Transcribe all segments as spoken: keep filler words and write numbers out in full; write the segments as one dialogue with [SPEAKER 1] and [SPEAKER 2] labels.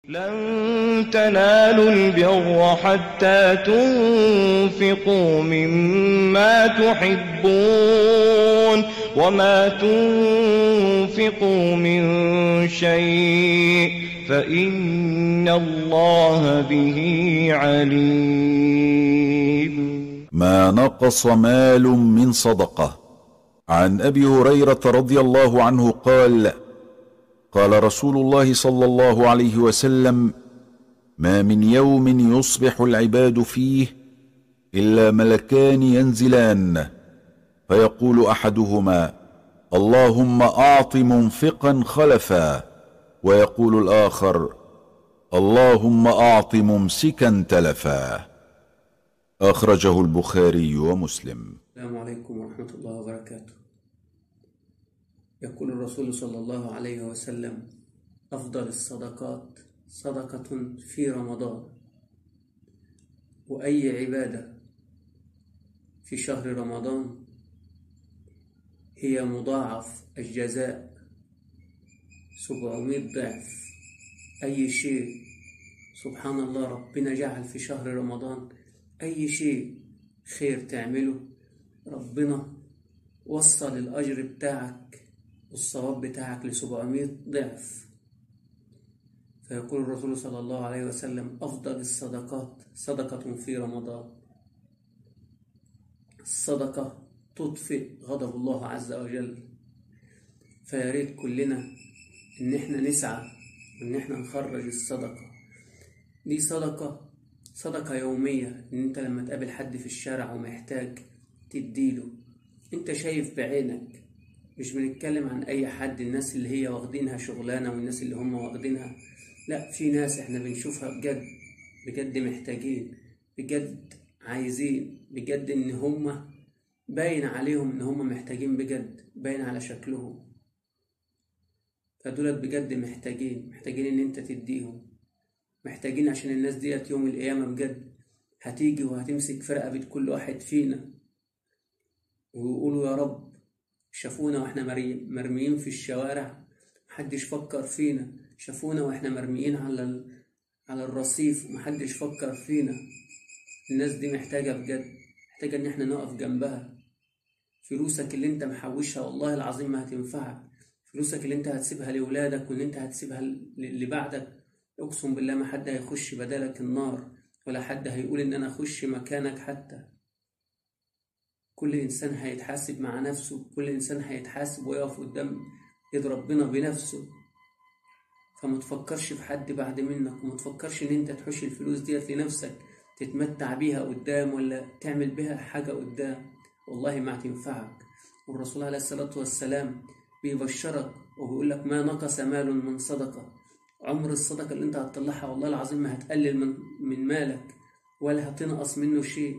[SPEAKER 1] لن تنالوا البر حتى تنفقوا مما تحبون وما تنفقوا من شيء فإن الله به عليم.
[SPEAKER 2] ما نقص مال من صدقة. عن أبي هريرة رضي الله عنه قال: قال رسول الله صلى الله عليه وسلم: ما من يوم يصبح العباد فيه إلا ملكان ينزلان، فيقول أحدهما: اللهم أعط منفقا خلفا، ويقول الآخر: اللهم أعط ممسكا تلفا. أخرجه البخاري ومسلم.
[SPEAKER 3] السلام عليكم ورحمة الله وبركاته. يقول الرسول صلى الله عليه وسلم: أفضل الصدقات صدقة في رمضان. وأي عبادة في شهر رمضان هي مضاعف الجزاء سبعمائة ضعف. أي شيء سبحان الله ربنا جعل في شهر رمضان أي شيء خير تعمله ربنا وصل الأجر بتاعك والصواب بتاعك لسبعمائة ضعف. فيقول الرسول صلى الله عليه وسلم: أفضل الصدقات صدقة في رمضان. الصدقة تطفئ غضب الله عز وجل. فياريت كلنا إن احنا نسعى وإن احنا نخرج الصدقة دي. صدقة صدقة يومية، إن انت لما تقابل حد في الشارع ومحتاج تديله. انت شايف بعينك، مش بنتكلم عن اي حد، الناس اللي هي واخدينها شغلانة والناس اللي هم واخدينها، لا، في ناس احنا بنشوفها بجد بجد محتاجين، بجد عايزين، بجد ان هم باين عليهم ان هم محتاجين، بجد باين على شكلهم. فدولت بجد محتاجين محتاجين ان انت تديهم، محتاجين عشان الناس ديت يوم القيامة بجد هتيجي وهتمسك في رقبة كل واحد فينا ويقولوا: يا رب شافونا واحنا مرميين في الشوارع محدش فكر فينا، شافونا واحنا مرميين على على الرصيف ومحدش فكر فينا. الناس دي محتاجة بجد، محتاجة ان احنا نقف جنبها. فلوسك اللي انت محوشها والله العظيم ما هتنفعك، فلوسك اللي انت هتسيبها لولادك واللي انت هتسيبها اللي بعدك، اقسم بالله ما حد هيخش بدالك النار، ولا حد هيقول ان انا اخش مكانك. حتى كل انسان هيتحاسب مع نفسه، كل انسان هيتحاسب ويقف قدام ايد ربنا بنفسه. فما تفكرش في حد بعد منك، وما تفكرش ان انت تحوش الفلوس ديت لنفسك تتمتع بيها قدام ولا تعمل بيها حاجة قدام، والله ما هتنفعك. والرسول عليه الصلاة والسلام بيبشرك وبيقول لك: ما نقص مال من صدقة. عمر الصدقة اللي انت هتطلعها والله العظيم ما هتقلل من من مالك ولا هتنقص منه شيء.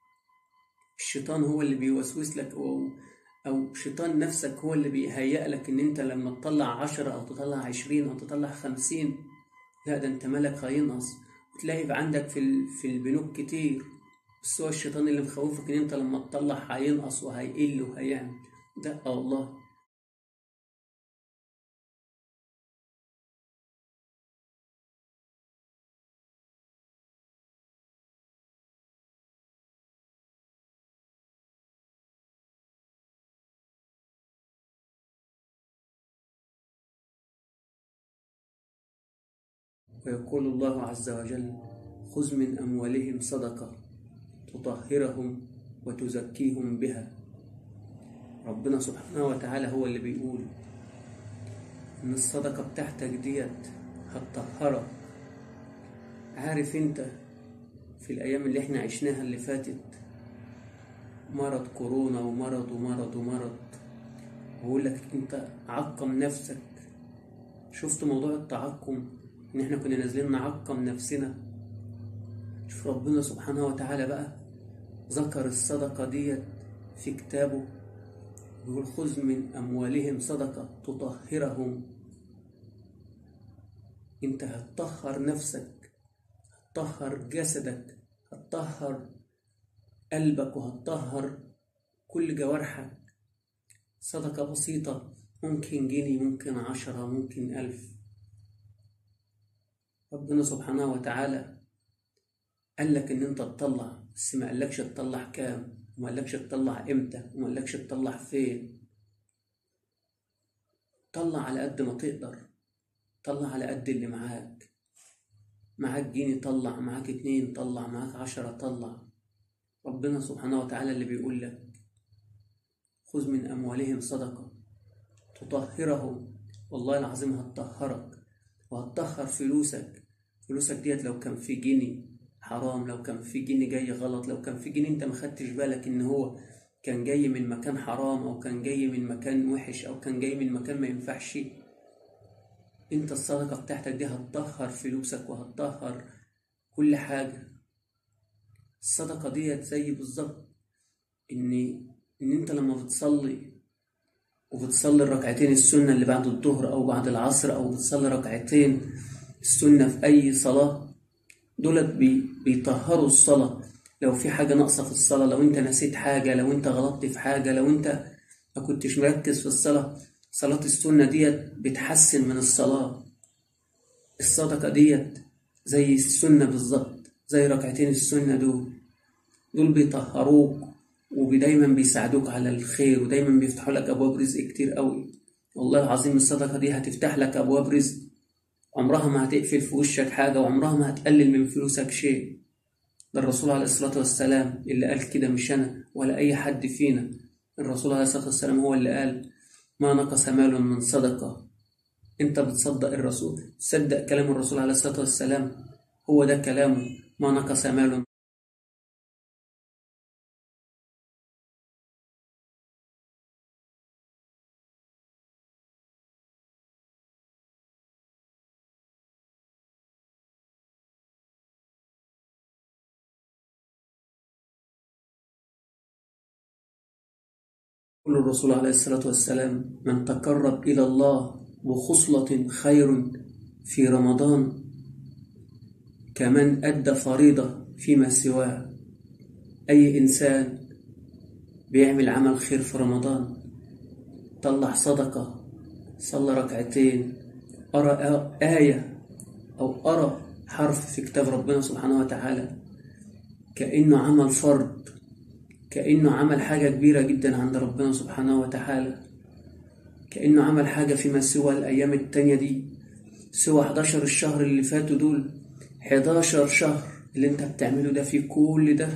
[SPEAKER 3] الشيطان هو اللي بيوسوس لك، او او شيطان نفسك هو اللي بيهيأ لك ان انت لما تطلع عشرة او تطلع عشرين او تطلع خمسين، لا ده انت مالك هينقص، وتلاقي عندك في في البنوك كتير، بس هو الشيطان اللي مخوفك ان انت لما تطلع هينقص وهيقل وهيعمل ده. الله ويقول الله عز وجل: خذ من أموالهم صدقة تطهرهم وتزكيهم بها. ربنا سبحانه وتعالى هو اللي بيقول إن الصدقة بتاعتك ديت هتطهرك. عارف انت في الأيام اللي احنا عشناها اللي فاتت، مرض كورونا ومرض ومرض ومرض، ويقول لك انت عقم نفسك. شفت موضوع التعقم، ان احنا كنا نازلين نعقم نفسنا. شوف ربنا سبحانه وتعالى بقى ذكر الصدقة ديت في كتابه، بيقول: خذ من أموالهم صدقة تطهرهم. انت هتطهر نفسك، هتطهر جسدك، هتطهر قلبك، وهتطهر كل جوارحك. صدقة بسيطة، ممكن جنيه، ممكن عشرة، ممكن ألف. ربنا سبحانه وتعالى قال لك ان انت تطلع، بس ما قالكش تطلع كام، وما قالكش تطلع امتى، وما قالكش تطلع فين. طلع على قد ما تقدر، طلع على قد اللي معاك. معاك جنيه طلع، معاك اتنين طلع، معاك عشرة طلع. ربنا سبحانه وتعالى اللي بيقول لك خذ من أموالهم صدقة تطهرهم، والله العظيم هتطهرك وهتطهر فلوسك. فلوسك ديت لو كان في جنيه حرام، لو كان في جنيه جاي غلط، لو كان في جنيه انت مخدتش بالك ان هو كان جاي من مكان حرام، او كان جاي من مكان وحش، او كان جاي من مكان ما ينفعش، انت الصدقة بتاعتك دي هتطهر فلوسك وهتطهر كل حاجة. الصدقة ديت زي بالظبط ان ان انت لما بتصلي وبتصلي الركعتين السنة اللي بعد الظهر او بعد العصر، او بتصلي ركعتين السنة في اي صلاة، دولت بي بيطهروا الصلاة. لو في حاجة ناقصة في الصلاة، لو انت نسيت حاجة، لو انت غلطت في حاجة، لو انت ما كنتش مركز في الصلاة، صلاة السنة ديت بتحسن من الصلاة. الصدقة ديت زي السنة بالظبط، زي ركعتين السنة دول دول بيطهروك ودايما بيساعدوك على الخير، ودايما بيفتحوا لك أبواب رزق كتير قوي. والله العظيم الصدقة دي هتفتح لك أبواب رزق، عمرها ما هتقفل في وشك حاجة، وعمرها ما هتقلل من فلوسك شيء. ده الرسول عليه الصلاة والسلام اللي قال كده، مش أنا ولا أي حد فينا. الرسول عليه الصلاة والسلام هو اللي قال ما نقص مال من صدقة. انت بتصدق الرسول، تصدق كلام الرسول عليه الصلاة والسلام، هو ده كلامه، ما نقص مال. يقول الرسول عليه الصلاة والسلام من تقرب إلى الله بخصلة خير في رمضان كمن أدى فريضة فيما سواه. أي إنسان بيعمل عمل خير في رمضان، طلع صدقة، صلى ركعتين، قرأ آية أو قرأ حرف في كتاب ربنا سبحانه وتعالى، كأنه عمل فرض، كأنه عمل حاجة كبيرة جدا عند ربنا سبحانه وتعالى، كأنه عمل حاجة فيما سوى الأيام التانية دي، سوى حداشر الشهر اللي فاتوا دول. حداشر شهر اللي انت بتعمله ده، في كل ده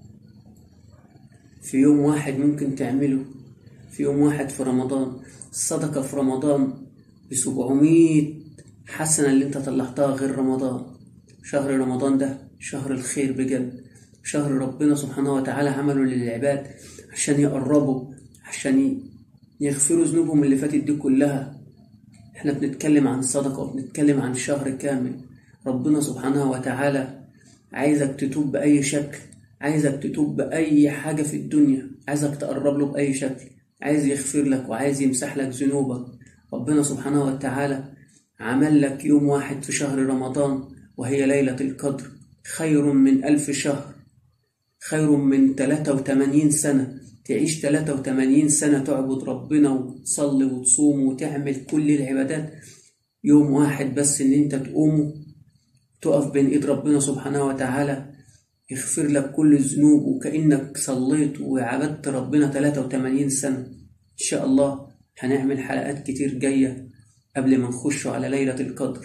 [SPEAKER 3] في يوم واحد ممكن تعمله، في يوم واحد في رمضان. الصدقة في رمضان بسبعمية حسنة اللي انت طلعتها غير رمضان. شهر رمضان ده شهر الخير بجد، شهر ربنا سبحانه وتعالى عمله للعباد عشان يقربوا، عشان يغفروا ذنوبهم اللي فاتت دي كلها. احنا بنتكلم عن صدقة وبنتكلم عن شهر كامل. ربنا سبحانه وتعالى عايزك تتوب بأي شكل، عايزك تتوب بأي حاجة في الدنيا، عايزك تقرب له بأي شكل، عايز يغفر لك وعايز يمسح لك ذنوبك. ربنا سبحانه وتعالى عمل لك يوم واحد في شهر رمضان وهي ليلة القدر، خير من ألف شهر، خير من ثلاثة وثمانين سنة. تعيش ثلاثة وثمانين سنة تعبد ربنا وتصلي وتصوم وتعمل كل العبادات، يوم واحد بس ان انت تقوم تقف بين ايد ربنا سبحانه وتعالى يغفر لك كل الذنوب، وكأنك صليت وعبدت ربنا ثلاثة وثمانين سنة. ان شاء الله هنعمل حلقات كتير جاية قبل ما نخش على ليلة القدر،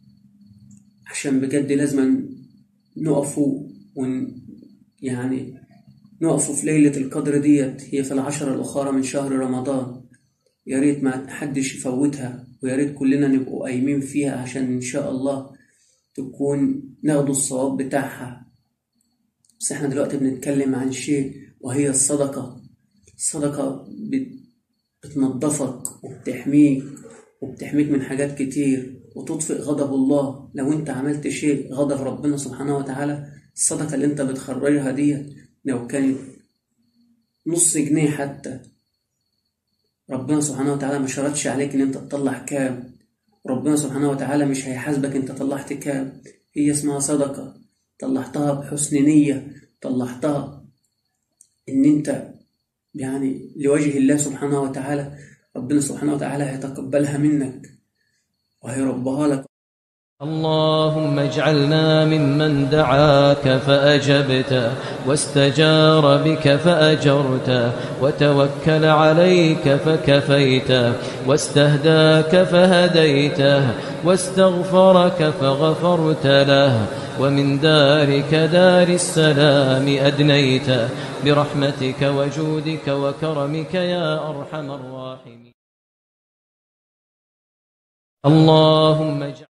[SPEAKER 3] عشان بجد لازم نقفوا ون يعني نقفوا في ليلة القدر ديت. هي في العشرة الأخرى من شهر رمضان، يا ريت ما حدش يفوتها، ويا ريت كلنا نبقوا قايمين فيها عشان إن شاء الله تكون ناخدوا الصواب بتاعها. بس احنا دلوقتي بنتكلم عن شيء وهي الصدقة. الصدقة بتنظفك وبتحميك وبتحميك من حاجات كتير، وتطفئ غضب الله. لو انت عملت شيء غضب ربنا سبحانه وتعالى، الصدقة اللي انت بتخرجها دي لو كانت نص جنيه حتى، ربنا سبحانه وتعالى ما شرطش عليك ان انت تطلع كام، ربنا سبحانه وتعالى مش هيحاسبك انت طلعت كام. هي اسمها صدقة، طلعتها بحسن نية، طلعتها ان انت يعني لوجه الله سبحانه وتعالى، ربنا سبحانه وتعالى هيتقبلها منك وهيربها لك.
[SPEAKER 4] اللهم اجعلنا ممن دعاك فأجبته واستجار بك فأجرته وتوكل عليك فكفيته واستهداك فهديته واستغفرك فغفرت له ومن دارك دار السلام أدنيته برحمتك وجودك وكرمك يا أرحم الراحمين. اللهم اجعل